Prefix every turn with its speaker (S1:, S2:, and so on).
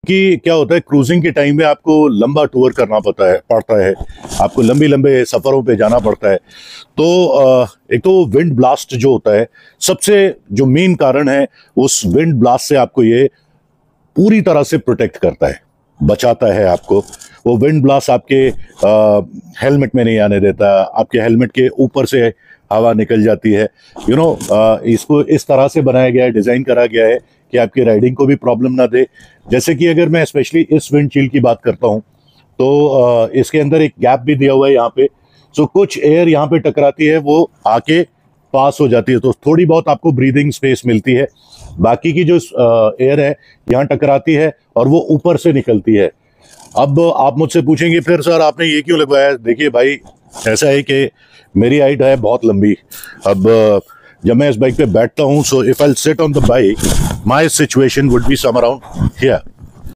S1: कि क्या होता है, क्रूजिंग के टाइम में आपको लंबा टूर करना पड़ता है, आपको लंबे लंबे सफ़रों पे जाना पड़ता है। तो एक तो विंड ब्लास्ट जो होता है, सबसे जो मेन कारण है, उस विंड ब्लास्ट से आपको ये पूरी तरह से प्रोटेक्ट करता है, बचाता है आपको। वो विंड ब्लास्ट आपके हेलमेट में नहीं आने देता, आपके हेलमेट के ऊपर से हवा निकल जाती है। इसको इस तरह से बनाया गया है, डिज़ाइन करा गया है कि आपकी राइडिंग को भी प्रॉब्लम ना दे। जैसे कि अगर मैं स्पेशली इस विंडशील्ड की बात करता हूँ, तो इसके अंदर एक गैप भी दिया हुआ है यहाँ पे। सो कुछ एयर यहाँ पे टकराती है, वो आके पास हो जाती है, तो थोड़ी बहुत आपको ब्रीदिंग स्पेस मिलती है। बाकी की जो एयर है यहाँ टकराती है और वो ऊपर से निकलती है। अब आप मुझसे पूछेंगे, फिर सर आपने ये क्यों लगवाया? देखिए भाई, ऐसा है कि मेरी हाइट है बहुत लंबी। अब जब मैं इस बाइक पे बैठता हूँ, so if I sit on the bike, my situation would be some around here.